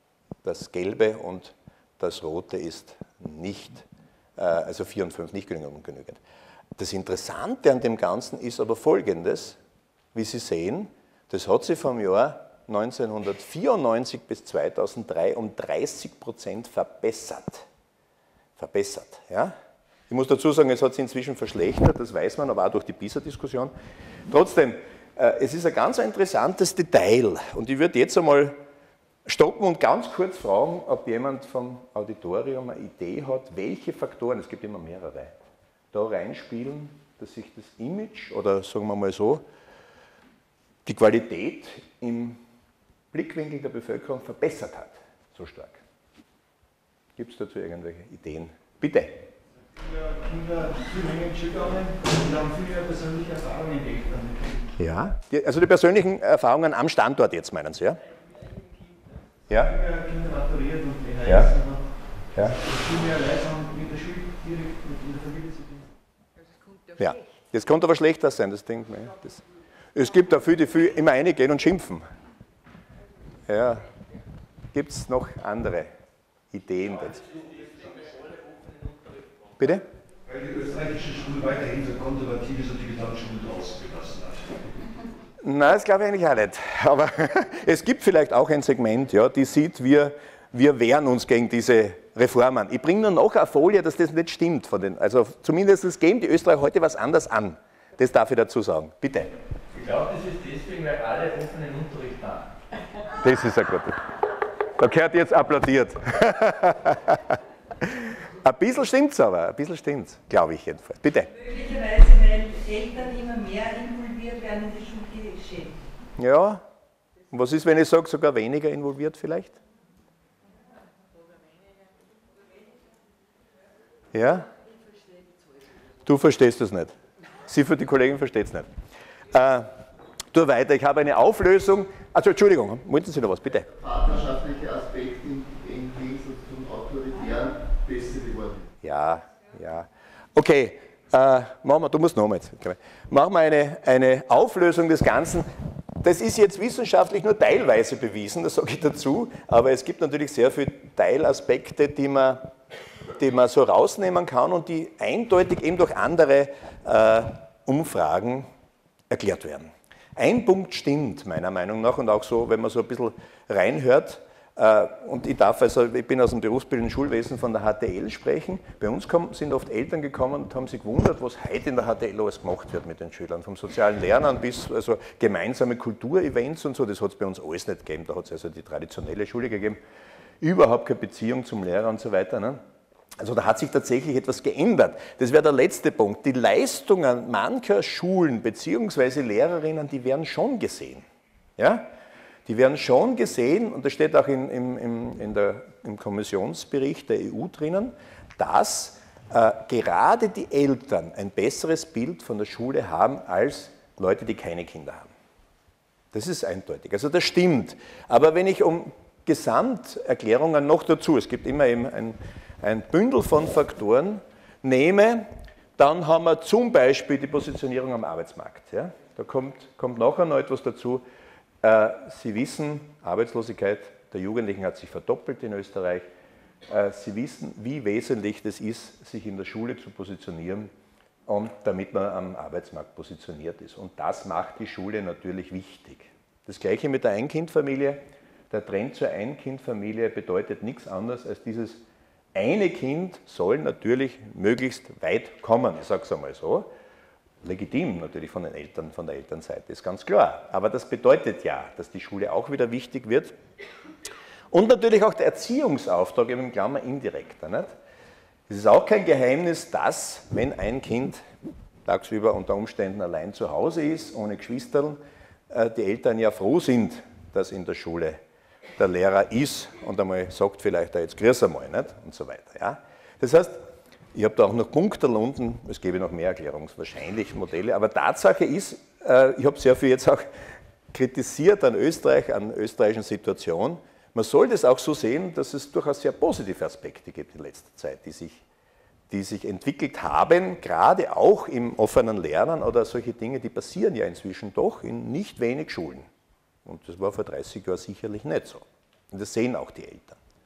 das Gelbe und das Rote ist nicht, also 4 und 5 nicht genügend. Das Interessante an dem Ganzen ist aber Folgendes, wie Sie sehen, das hat sich vom Jahr 1994 bis 2003 um 30% verbessert. Ja? Ich muss dazu sagen, es hat sich inzwischen verschlechtert, das weiß man, aber auch durch die PISA-Diskussion. Trotzdem, es ist ein ganz interessantes Detail und ich würde jetzt einmal stoppen und ganz kurz fragen, ob jemand vom Auditorium eine Idee hat, welche Faktoren, es gibt immer mehrere, da reinspielen, dass sich das Image oder sagen wir mal so, die Qualität im Blickwinkel der Bevölkerung verbessert hat, so stark. Gibt es dazu irgendwelche Ideen? Bitte. Kinder viel länger in Schule gegangen und haben viel mehr persönliche Erfahrungen entdeckt. Ja, also die persönlichen Erfahrungen am Standort jetzt meinen Sie, ja? Ja. Kinder maturiert und BHS Ja. Ja. Viel mehr Leute haben mit der Schule direkt in der Familie zu tun. Ja, das könnte aber schlechter sein, das denkt man. Es gibt da viele, die viel immer reingehen und schimpfen. Ja, gibt es noch andere Ideen dazu? Bitte? Weil die österreichische Schule weiterhin so konservativ ist und die Gesamtschule draußen gelassen hat. Nein, das glaube ich eigentlich auch nicht. Aber es gibt vielleicht auch ein Segment, ja, die sieht, wir wehren uns gegen diese Reformen. Ich bringe nur noch eine Folie, dass das nicht stimmt. Also zumindest geben die Österreicher heute was anderes an. Das darf ich dazu sagen. Bitte. Ich glaube, das ist deswegen, weil alle offenen Unterricht haben. Das ist ja gut. Da gehört jetzt applaudiert. Ein bisschen stimmt's aber, ein bisschen stimmt's, glaube ich jedenfalls. Bitte. Möglicherweise, weil Eltern immer mehr involviert werden in das Schulgeschehen. Ja, und was ist, wenn ich sage, sogar weniger involviert vielleicht? Ja? Du verstehst das nicht. Die Kollegin versteht es nicht. Tu weiter, ich habe eine Auflösung. Also Entschuldigung, wollten Sie noch was, bitte? Partnerschaftliche Aspekte im Gegensatz zum autoritären besser geworden. Ja. Okay, machen wir, du musst nochmal jetzt. Machen wir eine Auflösung des Ganzen. Das ist jetzt wissenschaftlich nur teilweise bewiesen, das sage ich dazu, aber es gibt natürlich sehr viele Teilaspekte, die man so rausnehmen kann und die eindeutig eben durch andere Umfragen erklärt werden. Ein Punkt stimmt meiner Meinung nach und auch so, wenn man so ein bisschen reinhört, und ich bin aus dem berufsbildenden Schulwesen von der HTL sprechen. Bei uns sind oft Eltern gekommen und haben sich gewundert, was heute in der HTL alles gemacht wird mit den Schülern. Vom sozialen Lernen bis also gemeinsame Kulturevents und so, das hat es bei uns alles nicht gegeben. Da hat es also die traditionelle Schule gegeben. Überhaupt keine Beziehung zum Lehrer und so weiter. Ne? Also da hat sich tatsächlich etwas geändert. Das wäre der letzte Punkt. Die Leistungen mancher Schulen bzw. Lehrerinnen, die werden schon gesehen. Ja? Die werden schon gesehen, und das steht auch im Kommissionsbericht der EU drinnen, dass gerade die Eltern ein besseres Bild von der Schule haben als Leute, die keine Kinder haben. Das ist eindeutig. Also das stimmt. Aber wenn ich um Gesamterklärungen noch dazu, es gibt immer eben ein Bündel von Faktoren, nehme, dann haben wir zum Beispiel die Positionierung am Arbeitsmarkt. Ja? Da kommt nachher noch etwas dazu. Sie wissen, Arbeitslosigkeit der Jugendlichen hat sich verdoppelt in Österreich. Sie wissen, wie wesentlich das ist, sich in der Schule zu positionieren, und damit man am Arbeitsmarkt positioniert ist. Und das macht die Schule natürlich wichtig. Das Gleiche mit der Ein-Kind-Familie. Der Trend zur Ein-Kind-Familie bedeutet nichts anderes als dieses eine Kind soll natürlich möglichst weit kommen, ich sage es einmal so. Legitim natürlich von der Elternseite, ist ganz klar. Aber das bedeutet ja, dass die Schule auch wieder wichtig wird. Und natürlich auch der Erziehungsauftrag, eben in Klammer indirekter. Nicht? Es ist auch kein Geheimnis, dass, wenn ein Kind tagsüber unter Umständen allein zu Hause ist, ohne Geschwisterl, die Eltern ja froh sind, dass in der Schule der Lehrer ist und einmal sagt vielleicht, jetzt grüß einmal, nicht? Und so weiter. Ja? Das heißt, ich habe da auch noch Punkte unten, es gäbe noch mehr wahrscheinlich Modelle, aber Tatsache ist, ich habe sehr viel jetzt auch kritisiert an Österreich, an der österreichischen Situation. Man soll das auch so sehen, dass es durchaus sehr positive Aspekte gibt in letzter Zeit, die sich entwickelt haben, gerade auch im offenen Lernen oder solche Dinge, die passieren ja inzwischen doch in nicht wenig Schulen. Und das war vor 30 Jahren sicherlich nicht so. Und das sehen auch die Eltern.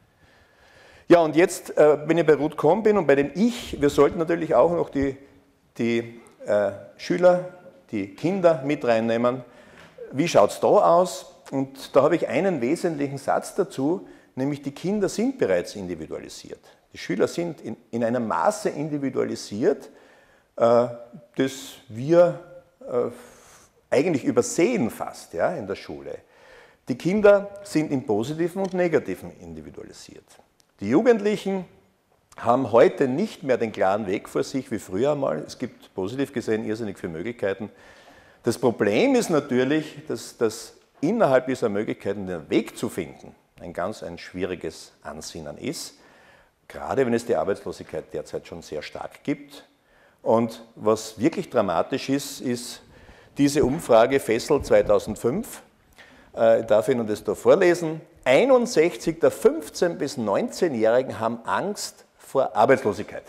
Ja, und jetzt, wenn ich bei Ruth Cohn bin und bei dem Ich, wir sollten natürlich auch noch die Schüler, die Kinder mit reinnehmen. Wie schaut es da aus? Und da habe ich einen wesentlichen Satz dazu, nämlich die Kinder sind bereits individualisiert. Die Schüler sind in einem Maße individualisiert, das wir eigentlich übersehen fast, ja, in der Schule. Die Kinder sind im Positiven und Negativen individualisiert. Die Jugendlichen haben heute nicht mehr den klaren Weg vor sich wie früher einmal. Es gibt positiv gesehen irrsinnig viele Möglichkeiten. Das Problem ist natürlich, dass innerhalb dieser Möglichkeiten den Weg zu finden ein schwieriges Ansinnen ist, gerade wenn es die Arbeitslosigkeit derzeit schon sehr stark gibt. Und was wirklich dramatisch ist, ist diese Umfrage Fessel 2005. Ich darf Ihnen das da vorlesen. 61 der 15- bis 19-Jährigen haben Angst vor Arbeitslosigkeit.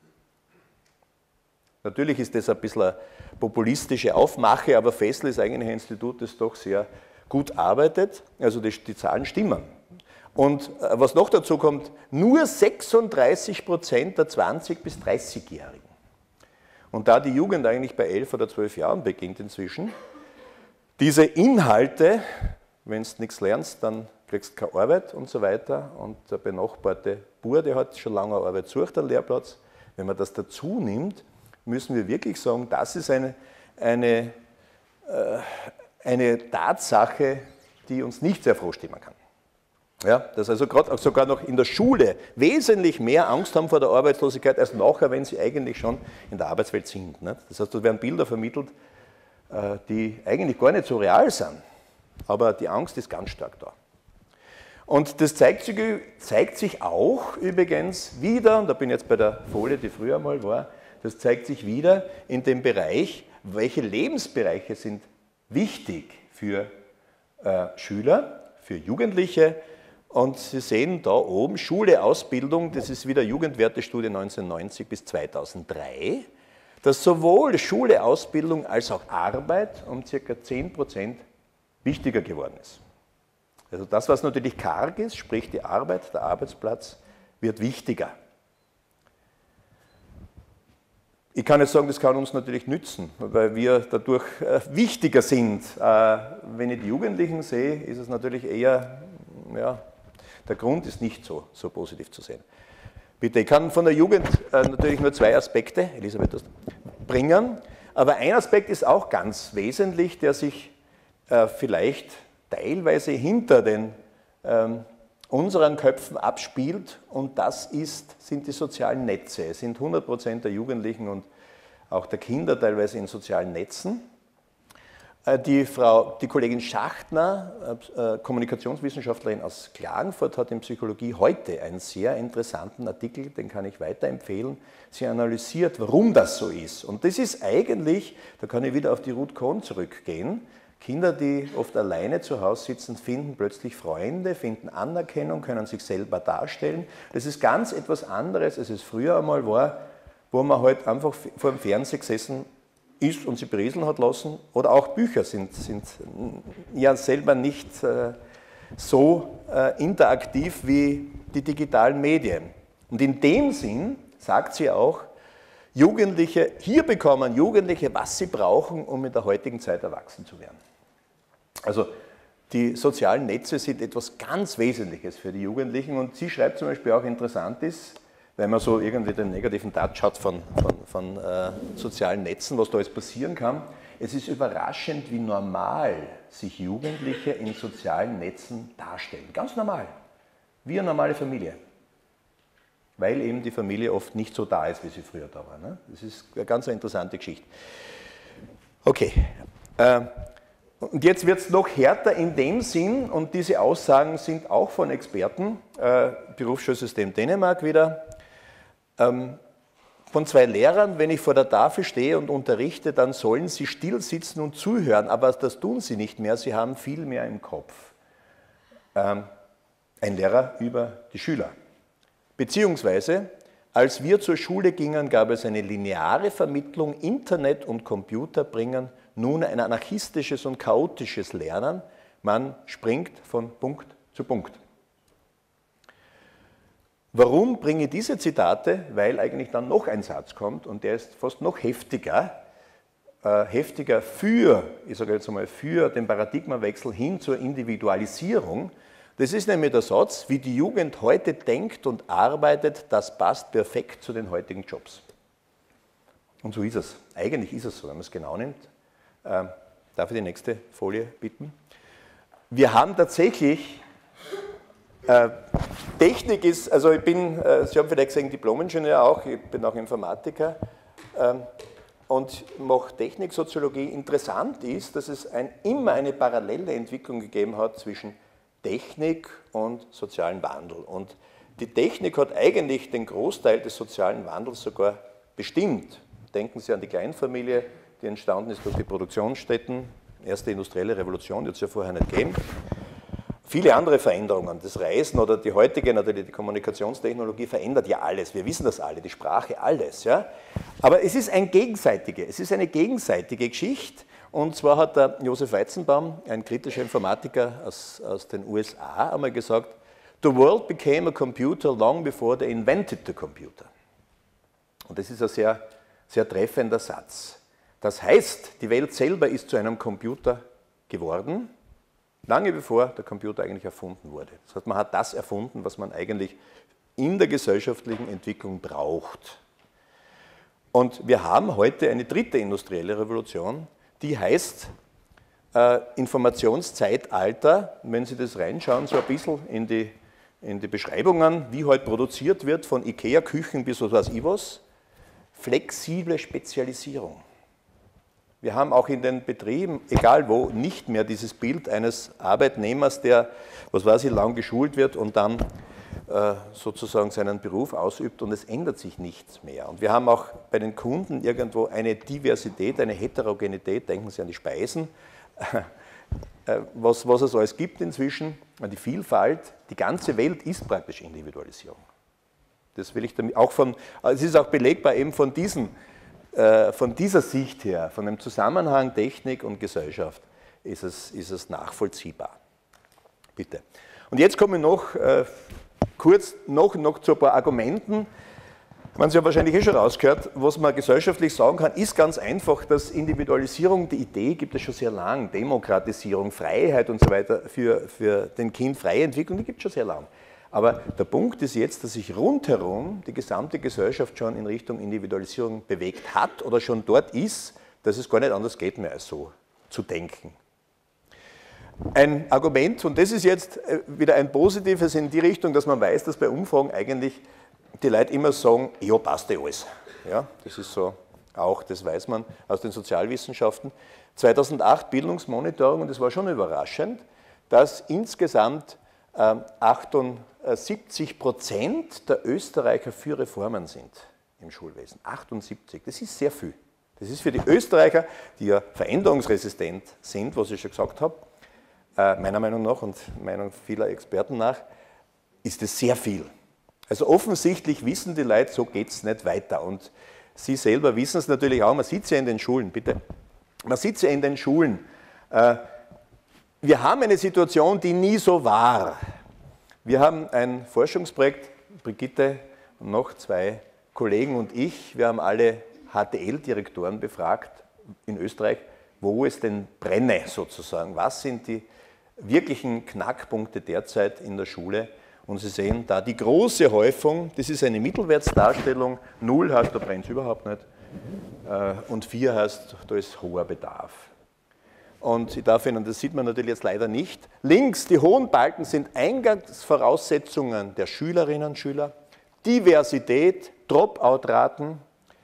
Natürlich ist das ein bisschen eine populistische Aufmache, aber Fessel ist eigentlich ein Institut, das doch sehr gut arbeitet. Also die Zahlen stimmen. Und was noch dazu kommt, nur 36% der 20- bis 30-Jährigen. Und da die Jugend eigentlich bei 11 oder 12 Jahren beginnt inzwischen, diese Inhalte, wenn du nichts lernst, dann kriegst du keine Arbeit und so weiter. Und der benachbarte Bur, der hat schon lange Arbeit sucht, einen Lehrplatz. Wenn man das dazu nimmt, müssen wir wirklich sagen, das ist eine Tatsache, die uns nicht sehr froh stimmen kann. Ja, dass also gerade sogar noch in der Schule wesentlich mehr Angst haben vor der Arbeitslosigkeit als nachher, wenn sie eigentlich schon in der Arbeitswelt sind. Nicht? Das heißt, da werden Bilder vermittelt, die eigentlich gar nicht so real sind, aber die Angst ist ganz stark da. Und das zeigt sich auch übrigens wieder, und da bin ich jetzt bei der Folie, die früher mal war, das zeigt sich wieder in dem Bereich, welche Lebensbereiche sind wichtig für Schüler, für Jugendliche. Und Sie sehen da oben Schule, Ausbildung, das ist wieder Jugendwertestudie 1990 bis 2003, dass sowohl Schule, Ausbildung als auch Arbeit um ca. 10% wichtiger geworden ist. Also das, was natürlich karg ist, sprich die Arbeit, der Arbeitsplatz, wird wichtiger. Ich kann jetzt sagen, das kann uns natürlich nützen, weil wir dadurch wichtiger sind. Wenn ich die Jugendlichen sehe, ist es natürlich eher, ja, der Grund ist nicht so positiv zu sehen. Bitte, ich kann von der Jugend natürlich nur zwei Aspekte, Elisabeth, bringen, aber ein Aspekt ist auch ganz wesentlich, der sich vielleicht teilweise hinter unseren Köpfen abspielt, und das sind die sozialen Netze. Es sind 100% der Jugendlichen und auch der Kinder teilweise in sozialen Netzen. Die Kollegin Schachtner, Kommunikationswissenschaftlerin aus Klagenfurt, hat in Psychologie heute einen sehr interessanten Artikel, den kann ich weiterempfehlen. Sie analysiert, warum das so ist. Und das ist eigentlich, da kann ich wieder auf die Ruth Cohn zurückgehen, Kinder, die oft alleine zu Hause sitzen, finden plötzlich Freunde, finden Anerkennung, können sich selber darstellen. Das ist ganz etwas anderes, als es früher einmal war, wo man halt einfach vor dem Fernseher gesessen ist und sie berieseln hat lassen. Oder auch Bücher sind ja selber nicht so interaktiv wie die digitalen Medien. Und in dem Sinn sagt sie auch, hier bekommen Jugendliche, was sie brauchen, um in der heutigen Zeit erwachsen zu werden. Also die sozialen Netze sind etwas ganz Wesentliches für die Jugendlichen, und sie schreibt zum Beispiel auch, interessant ist, weil man so irgendwie den negativen Touch hat von sozialen Netzen, was da jetzt passieren kann. Es ist überraschend, wie normal sich Jugendliche in sozialen Netzen darstellen. Ganz normal, wie eine normale Familie. Weil eben die Familie oft nicht so da ist, wie sie früher da war. Ne? Das ist eine ganz interessante Geschichte. Okay. Und jetzt wird es noch härter in dem Sinn, und diese Aussagen sind auch von Experten, Berufsschulsystem Dänemark wieder, von zwei Lehrern: Wenn ich vor der Tafel stehe und unterrichte, dann sollen sie still sitzen und zuhören, aber das tun sie nicht mehr, sie haben viel mehr im Kopf. Ein Lehrer über die Schüler. Beziehungsweise, als wir zur Schule gingen, gab es eine lineare Vermittlung, Internet und Computer bringen nun ein anarchistisches und chaotisches Lernen. Man springt von Punkt zu Punkt. Warum bringe ich diese Zitate? Weil eigentlich dann noch ein Satz kommt und der ist fast noch heftiger. Heftiger für, ich sage jetzt einmal, für den Paradigmenwechsel hin zur Individualisierung. Das ist nämlich der Satz, wie die Jugend heute denkt und arbeitet, das passt perfekt zu den heutigen Jobs. Und so ist es. Eigentlich ist es so, wenn man es genau nimmt. Darf ich die nächste Folie bitten? Wir haben tatsächlich, Technik ist, also ich bin, Sie haben vielleicht gesehen, Diplom-Ingenieur auch, ich bin auch Informatiker und mache Techniksoziologie. Interessant ist, dass es immer eine parallele Entwicklung gegeben hat zwischen Technik und sozialen Wandel. Und die Technik hat eigentlich den Großteil des sozialen Wandels sogar bestimmt. Denken Sie an die Kleinfamilie, die entstanden ist durch die Produktionsstätten, erste industrielle Revolution, die hat es ja vorher nicht gegeben. Viele andere Veränderungen, das Reisen oder die heutige, natürlich die Kommunikationstechnologie verändert ja alles, wir wissen das alle, die Sprache, alles. Ja? Aber es ist eine gegenseitige Geschichte. Und zwar hat der Josef Weizenbaum, ein kritischer Informatiker aus den USA, einmal gesagt, "The world became a computer long before they invented the computer." Und das ist ein sehr, sehr treffender Satz. Das heißt, die Welt selber ist zu einem Computer geworden, lange bevor der Computer eigentlich erfunden wurde. Das heißt, man hat das erfunden, was man eigentlich in der gesellschaftlichen Entwicklung braucht. Und wir haben heute eine dritte industrielle Revolution, die heißt Informationszeitalter. Wenn Sie das reinschauen, so ein bisschen in die Beschreibungen, wie heute produziert wird, von IKEA-Küchen bis was weiß ich was, flexible Spezialisierung. Wir haben auch in den Betrieben, egal wo, nicht mehr dieses Bild eines Arbeitnehmers, der, was weiß ich, lang geschult wird und dann sozusagen seinen Beruf ausübt und es ändert sich nichts mehr. Und wir haben auch bei den Kunden irgendwo eine Diversität, eine Heterogenität, denken Sie an die Speisen, was es alles gibt inzwischen, an die Vielfalt. Die ganze Welt ist praktisch Individualisierung. Das will ich damit auch es ist auch belegbar eben von dieser Sicht her, von dem Zusammenhang Technik und Gesellschaft, ist es nachvollziehbar. Bitte. Und jetzt komme ich noch kurz noch zu ein paar Argumenten. Man hat ja wahrscheinlich schon rausgehört, was man gesellschaftlich sagen kann, ist ganz einfach, dass Individualisierung, die Idee gibt es schon sehr lang, Demokratisierung, Freiheit und so weiter für den Kind, freie Entwicklung, die gibt es schon sehr lang. Aber der Punkt ist jetzt, dass sich rundherum die gesamte Gesellschaft schon in Richtung Individualisierung bewegt hat oder schon dort ist, dass es gar nicht anders geht mehr als so zu denken. Ein Argument, und das ist jetzt wieder ein positives in die Richtung, dass man weiß, dass bei Umfragen eigentlich die Leute immer sagen, ja, passt ja alles. Ja, das ist so auch, das weiß man aus den Sozialwissenschaften. 2008 Bildungsmonitoring, und das war schon überraschend, dass insgesamt 78% der Österreicher für Reformen sind im Schulwesen. 78, das ist sehr viel. Das ist für die Österreicher, die ja veränderungsresistent sind, was ich schon gesagt habe, meiner Meinung nach und Meinung vieler Experten nach, ist es sehr viel. Also offensichtlich wissen die Leute, so geht es nicht weiter. Und Sie selber wissen es natürlich auch, man sieht es ja in den Schulen, bitte. Man sieht es ja in den Schulen. Wir haben eine Situation, die nie so war. Wir haben ein Forschungsprojekt, Brigitte und noch 2 Kollegen und ich, wir haben alle HTL-Direktoren befragt in Österreich, wo es denn brenne sozusagen. Was sind die wirklichen Knackpunkte derzeit in der Schule? Und Sie sehen da die große Häufung, das ist eine Mittelwertsdarstellung, 0 heißt, da brennt es überhaupt nicht, und 4 heißt, da ist hoher Bedarf. Und ich darf Ihnen, das sieht man natürlich jetzt leider nicht, links, die hohen Balken sind Eingangsvoraussetzungen der Schülerinnen und Schüler, Diversität, Dropout-Raten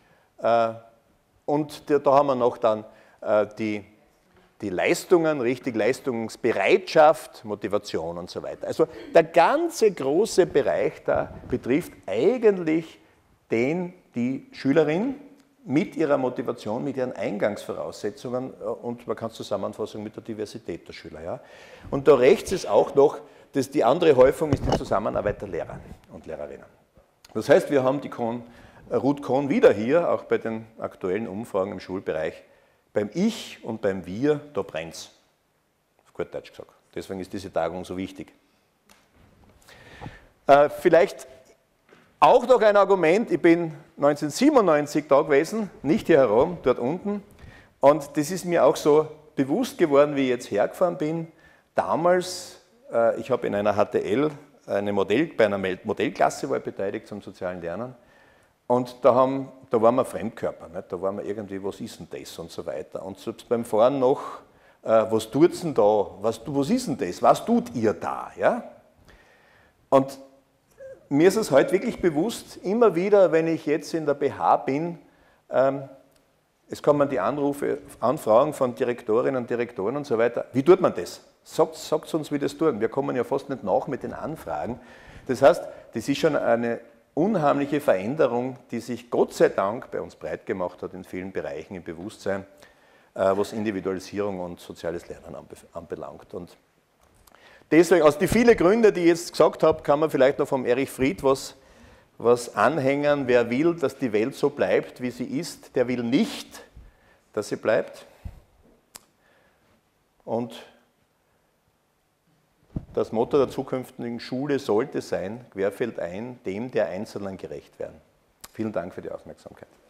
und da haben wir noch dann die Leistungen, richtig Leistungsbereitschaft, Motivation und so weiter. Also der ganze große Bereich da betrifft eigentlich die Schülerin mit ihrer Motivation, mit ihren Eingangsvoraussetzungen und man kann es zusammenfassen mit der Diversität der Schüler. Ja. Und da rechts ist auch noch, dass die andere Häufung ist die Zusammenarbeit der Lehrer und Lehrerinnen. Das heißt, wir haben die Ruth Kohn wieder hier, auch bei den aktuellen Umfragen im Schulbereich. Beim Ich und beim Wir, da brennt es. Auf gut Deutsch gesagt. Deswegen ist diese Tagung so wichtig. Vielleicht Auch noch ein Argument, ich bin 1997 da gewesen, nicht hier herum, dort unten. Und das ist mir auch so bewusst geworden, wie ich jetzt hergefahren bin. Damals, ich habe in einer HTL bei einer Modellklasse war ich beteiligt zum sozialen Lernen. Und da waren wir Fremdkörper, nicht? Da waren wir irgendwie, was ist denn das und so weiter. Und selbst beim Fahren noch, was tut's denn da, was ist denn das, was tut ihr da? Ja? Und mir ist es heute wirklich bewusst, immer wieder, wenn ich jetzt in der BH bin, es kommen die Anfragen von Direktorinnen und Direktoren und so weiter. Wie tut man das? Sagt uns, wie das tun. Wir kommen ja fast nicht nach mit den Anfragen. Das heißt, das ist schon eine unheimliche Veränderung, die sich Gott sei Dank bei uns breit gemacht hat in vielen Bereichen im Bewusstsein, was Individualisierung und soziales Lernen anbelangt. Und deswegen, aus die vielen Gründe, die ich jetzt gesagt habe, kann man vielleicht noch vom Erich Fried was anhängen. Wer will, dass die Welt so bleibt, wie sie ist, der will nicht, dass sie bleibt. Und das Motto der zukünftigen Schule sollte sein, querfeldein, dem der Einzelnen gerecht werden. Vielen Dank für die Aufmerksamkeit.